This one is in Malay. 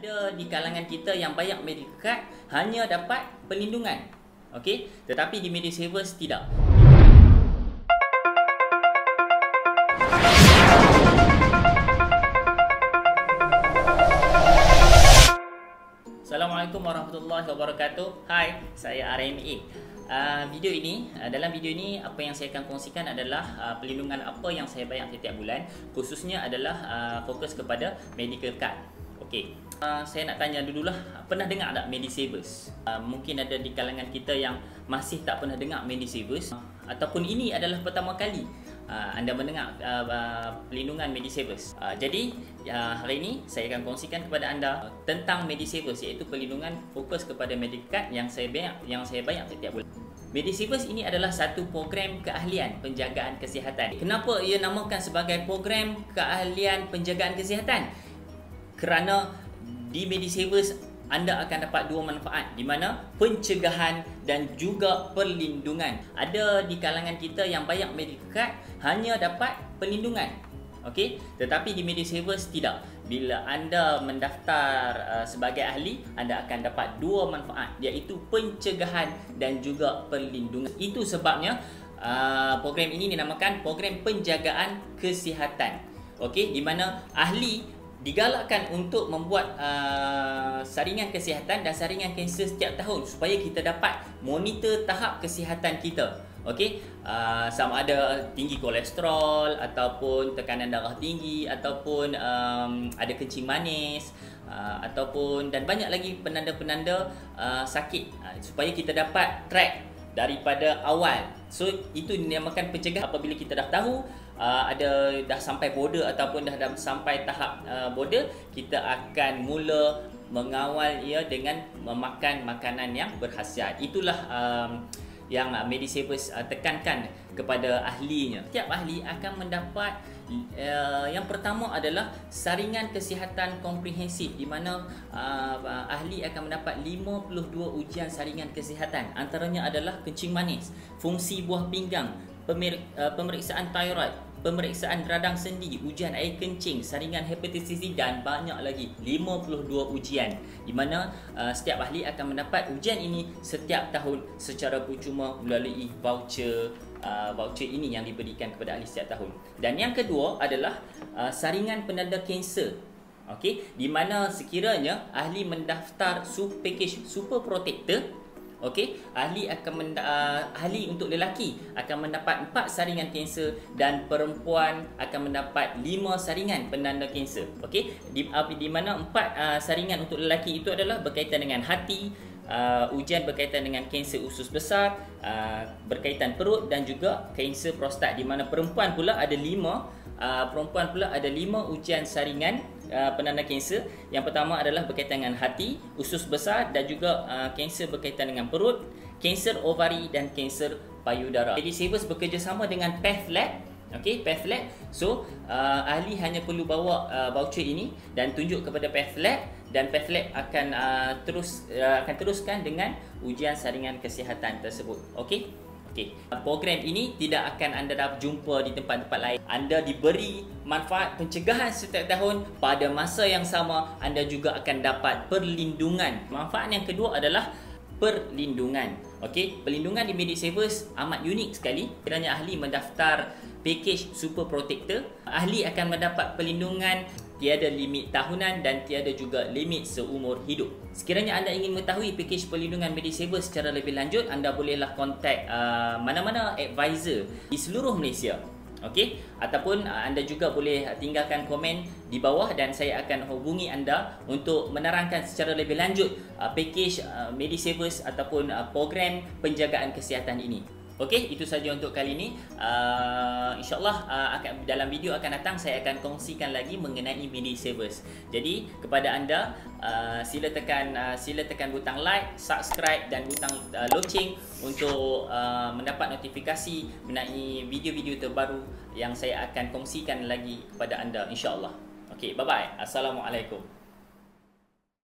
Ada di kalangan kita yang bayar medical card hanya dapat perlindungan. Okey, tetapi di Medisavers tidak. Assalamualaikum warahmatullahi wabarakatuh. Hai, saya RMA. Dalam video ini apa yang saya akan kongsikan adalah perlindungan apa yang saya bayar setiap bulan, khususnya adalah fokus kepada medical card. Okey. Saya nak tanya dululah, pernah dengar tak Medisavers? Mungkin ada di kalangan kita yang masih tak pernah dengar Medisavers, ataupun ini adalah pertama kali anda mendengar perlindungan Medisavers. Jadi hari ini saya akan kongsikan kepada anda tentang Medisavers, iaitu perlindungan fokus kepada medical card yang saya bayar setiap bulan. Medisavers ini adalah satu program keahlian penjagaan kesihatan. Kenapa ia namakan sebagai program keahlian penjagaan kesihatan? Kerana di Medisavers anda akan dapat dua manfaat, di mana pencegahan dan juga perlindungan. Ada di kalangan kita yang bayar medical card hanya dapat perlindungan. Okey, tetapi di Medisavers tidak. Bila anda mendaftar sebagai ahli, anda akan dapat dua manfaat, iaitu pencegahan dan juga perlindungan. Itu sebabnya program ini dinamakan program penjagaan kesihatan. Okey, di mana ahli digalakkan untuk membuat saringan kesihatan dan saringan kanser setiap tahun supaya kita dapat monitor tahap kesihatan kita. Okey, sama ada tinggi kolesterol ataupun tekanan darah tinggi ataupun ada kencing manis ataupun dan banyak lagi penanda-penanda sakit supaya kita dapat track daripada awal. So itu dinamakan pencegahan. Apabila kita dah tahu dah sampai border ataupun dah sampai tahap border, kita akan mula mengawal ia dengan memakan makanan yang berkhasiat. Itulah yang Medisavers tekankan kepada ahlinya. Setiap ahli akan mendapat yang pertama adalah saringan kesihatan komprehensif, di mana ahli akan mendapat 52 ujian saringan kesihatan. Antaranya adalah kencing manis, fungsi buah pinggang, pemeriksaan thyroid, pemeriksaan radang sendi, ujian air kencing, saringan hepatitis C dan banyak lagi. 52 ujian, di mana setiap ahli akan mendapat ujian ini setiap tahun secara percuma melalui voucher ini yang diberikan kepada ahli setiap tahun. Dan yang kedua adalah saringan penanda kanser. Okey, di mana sekiranya ahli mendaftar package Super Protector, okey, ahli untuk lelaki akan mendapat 4 saringan kanser dan perempuan akan mendapat 5 saringan penanda kanser. Okey, di mana 4 saringan untuk lelaki itu adalah berkaitan dengan hati, ujian berkaitan dengan kanser usus besar, berkaitan perut dan juga kanser prostat, di mana perempuan pula ada 5 ujian saringan penanda kanser. Yang pertama adalah berkaitan dengan hati, usus besar dan juga kanser berkaitan dengan perut, kanser ovari dan kanser payudara. Medisavers bekerjasama dengan PathLab. Okey, PathLab. So ahli hanya perlu bawa voucher ini dan tunjuk kepada PathLab, dan PathLab akan teruskan dengan ujian saringan kesihatan tersebut. Okey. Okey, program ini tidak akan anda dapat jumpa di tempat-tempat lain. Anda diberi manfaat pencegahan setiap tahun, pada masa yang sama anda juga akan dapat perlindungan. Manfaat yang kedua adalah perlindungan. Okey, perlindungan di Medisavers amat unik sekali. Kiranya ahli mendaftar package Super Protector, ahli akan mendapat perlindungan tiada limit tahunan dan tiada juga limit seumur hidup. Sekiranya anda ingin mengetahui package perlindungan Medisavers secara lebih lanjut, anda bolehlah kontak mana-mana advisor di seluruh Malaysia. Okey, ataupun anda juga boleh tinggalkan komen di bawah dan saya akan hubungi anda untuk menerangkan secara lebih lanjut package Medisavers ataupun program penjagaan kesihatan ini. Okey, itu saja untuk kali ini. InsyaAllah dalam video akan datang saya akan kongsikan lagi mengenai Medisavers. Jadi kepada anda, sila tekan butang like, subscribe dan butang loceng untuk mendapat notifikasi mengenai video-video terbaru yang saya akan kongsikan lagi kepada anda, insyaAllah. Okey, bye-bye. Assalamualaikum.